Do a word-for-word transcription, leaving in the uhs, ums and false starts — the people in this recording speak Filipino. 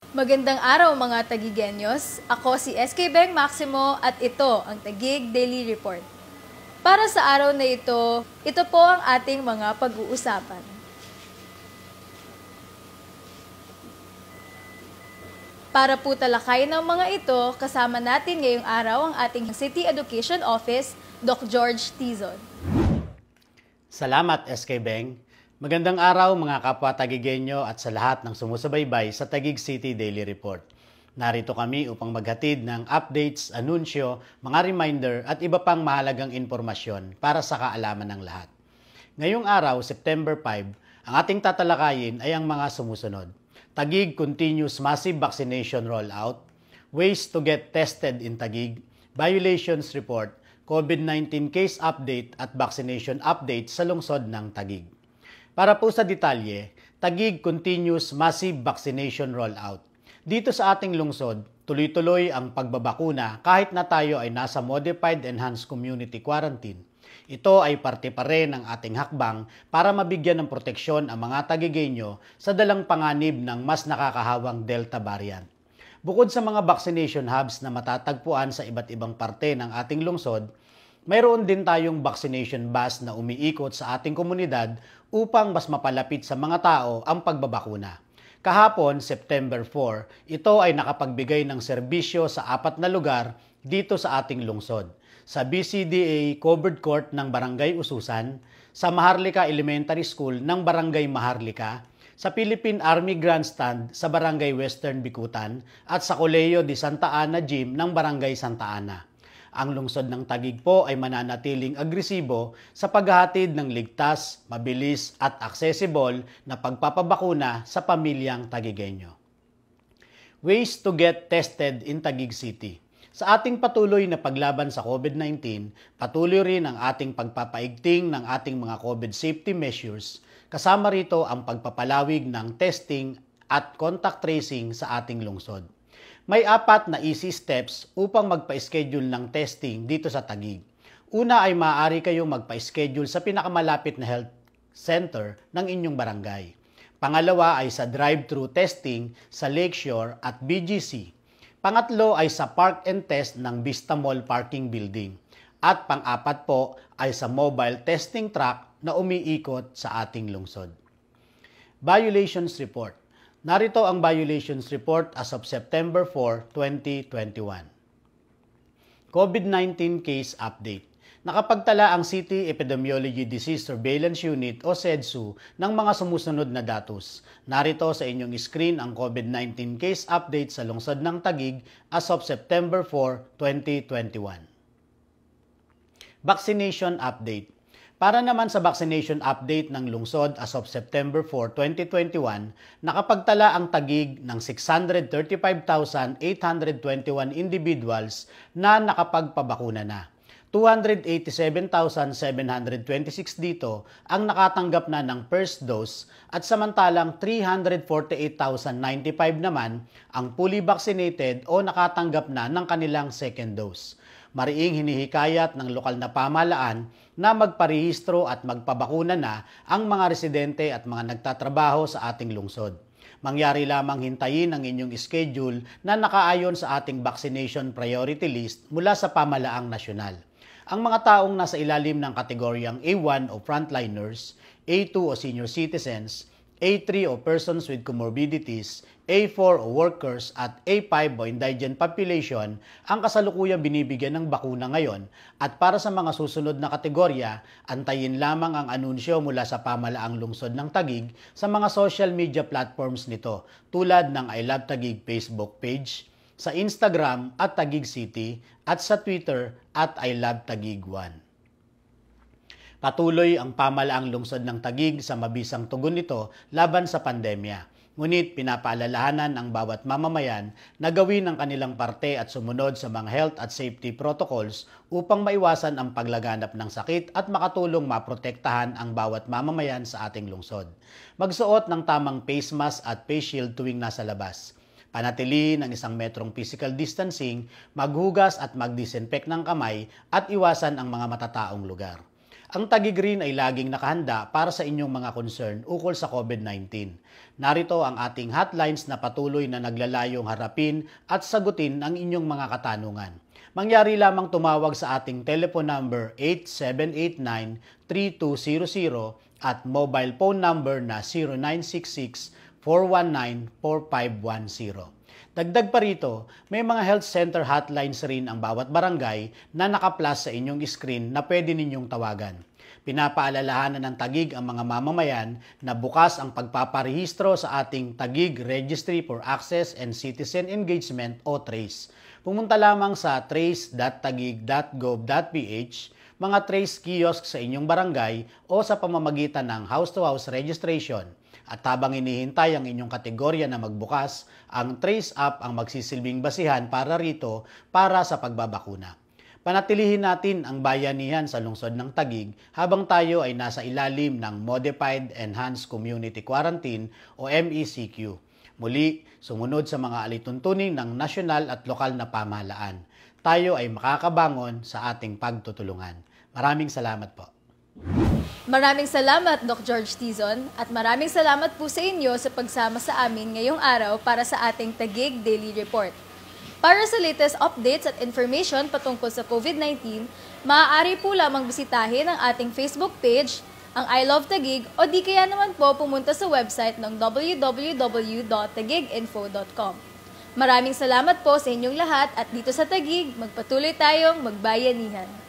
Magandang araw mga Tagigenyos. Ako si S K Beng Maximo at ito ang Taguig Daily Report. Para sa araw na ito, ito po ang ating mga pag-uusapan. Para po talakayin ng mga ito, kasama natin ngayong araw ang ating City Education Office, Doc George Tizon. Salamat S K Beng. Magandang araw mga kapwa Tagigenyo at sa lahat ng sumusubaybay sa Taguig City Daily Report. Narito kami upang maghatid ng updates, anunsyo, mga reminder at iba pang mahalagang impormasyon para sa kaalaman ng lahat. Ngayong araw, September five, ang ating tatalakayin ay ang mga sumusunod. Taguig continues massive vaccination rollout, ways to get tested in Taguig, violations report, COVID nineteen case update at vaccination update sa lungsod ng Taguig. Para po sa detalye, Taguig continues massive vaccination rollout. Dito sa ating lungsod, tuloy-tuloy ang pagbabakuna kahit na tayo ay nasa Modified Enhanced Community Quarantine. Ito ay parte pa rin ng ating hakbang para mabigyan ng proteksyon ang mga Taguigenyo sa dalang panganib ng mas nakakahawang Delta variant. Bukod sa mga vaccination hubs na matatagpuan sa iba't ibang parte ng ating lungsod, mayroon din tayong vaccination bus na umiikot sa ating komunidad upang mas mapalapit sa mga tao ang pagbabakuna. Kahapon, September four, ito ay nakapagbigay ng serbisyo sa apat na lugar dito sa ating lungsod. Sa B C D A Covered Court ng Barangay Ususan, sa Maharlika Elementary School ng Barangay Maharlika, sa Philippine Army Grandstand sa Barangay Western Bicutan at sa Colegio de Santa Ana Gym ng Barangay Santa Ana. Ang lungsod ng Taguig po ay mananatiling agresibo sa paghahatid ng ligtas, mabilis at accessible na pagpapabakuna sa pamilyang Taguigenyo. Ways to get tested in Taguig City. Sa ating patuloy na paglaban sa COVID nineteen, patuloy rin ang ating pagpapaigting ng ating mga COVID safety measures, kasama rito ang pagpapalawig ng testing at contact tracing sa ating lungsod. May apat na easy steps upang magpa-schedule ng testing dito sa Taguig. Una ay maaari kayong magpa-schedule sa pinakamalapit na health center ng inyong barangay. Pangalawa ay sa drive-thru testing sa Lakeshore at B G C. Pangatlo ay sa park and test ng Vista Mall Parking Building. At pang-apat po ay sa mobile testing truck na umiikot sa ating lungsod. Violations Report. Narito ang violations report as of September four, twenty twenty-one. COVID nineteen case update. Nakapagtala ang City Epidemiology Disease Surveillance Unit o C E D S U ng mga sumusunod na datos. Narito sa inyong screen ang COVID nineteen case update sa lungsod ng Taguig as of September four, twenty twenty-one. Vaccination update. Para naman sa vaccination update ng lungsod as of September four, twenty twenty-one, nakapagtala ang Taguig ng six hundred thirty-five thousand eight hundred twenty-one individuals na nakapagpabakuna na. two hundred eighty-seven thousand seven hundred twenty-six dito ang nakatanggap na ng first dose at samantalang three hundred forty-eight thousand ninety-five naman ang fully vaccinated o nakatanggap na ng kanilang second dose. Mariing hinihikayat ng lokal na pamahalaan na magparehistro at magpabakuna na ang mga residente at mga nagtatrabaho sa ating lungsod. Mangyari lamang hintayin ang inyong schedule na nakaayon sa ating vaccination priority list mula sa pamahalaang nasyonal. Ang mga taong nasa ilalim ng kategoryang A one o frontliners, A two o senior citizens, A three o persons with comorbidities, A four o workers at A five o indigent population ang kasalukuyang binibigyan ng bakuna ngayon at para sa mga susunod na kategorya, antayin lamang ang anunsyo mula sa pamahalaang lungsod ng Taguig sa mga social media platforms nito tulad ng I Love Taguig Facebook page, sa Instagram at Taguig City at sa Twitter at I Love Taguig one. Patuloy ang pamahalaang lungsod ng Taguig sa mabisang tugon nito laban sa pandemya. Ngunit pinapaalalahanan ang bawat mamamayan na gawin ang kanilang parte at sumunod sa mga health at safety protocols upang maiwasan ang paglaganap ng sakit at makatulong maprotektahan ang bawat mamamayan sa ating lungsod. Magsuot ng tamang face mask at face shield tuwing nasa labas. Panatilihin ang isang metrong physical distancing, maghugas at magdisinfect ng kamay at iwasan ang mga matataong lugar. Ang Taguig rin ay laging nakahanda para sa inyong mga concern ukol sa COVID nineteen. Narito ang ating hotlines na patuloy na naglalayong harapin at sagutin ang inyong mga katanungan. Mangyari lamang tumawag sa ating telephone number eight seven eight nine, three two zero zero at mobile phone number na zero nine six six, four one nine, four five one zero. Dagdag pa rito, may mga health center hotlines rin ang bawat barangay na naka-plus sa inyong screen na pwede ninyong tawagan. Pinapaalalahanan ng Taguig ang mga mamamayan na bukas ang pagpaparehistro sa ating Taguig Registry for Access and Citizen Engagement o TRACE. Pumunta lamang sa trace dot taguig dot gov dot p h, mga TRACE kiosk sa inyong barangay o sa pamamagitan ng house-to-house registration. At habang inihintay ang inyong kategorya na magbukas, ang TRACE app ang magsisilbing basihan para rito para sa pagbabakuna. Panatilihin natin ang bayanihan sa lungsod ng Taguig habang tayo ay nasa ilalim ng Modified Enhanced Community Quarantine o M E C Q. Muli, sumunod sa mga alituntunin ng nasyonal at lokal na pamahalaan. Tayo ay makakabangon sa ating pagtutulungan. Maraming salamat po. Maraming salamat, Doc George Tizon, at maraming salamat po sa inyo sa pagsama sa amin ngayong araw para sa ating Taguig Daily Report. Para sa latest updates at information patungkol sa COVID nineteen, maaari po lamang bisitahin ang ating Facebook page, ang I Love Taguig, o di kaya naman po pumunta sa website ng w w w dot taguig info dot com. Maraming salamat po sa inyong lahat at dito sa Taguig, magpatuloy tayong magbayanihan.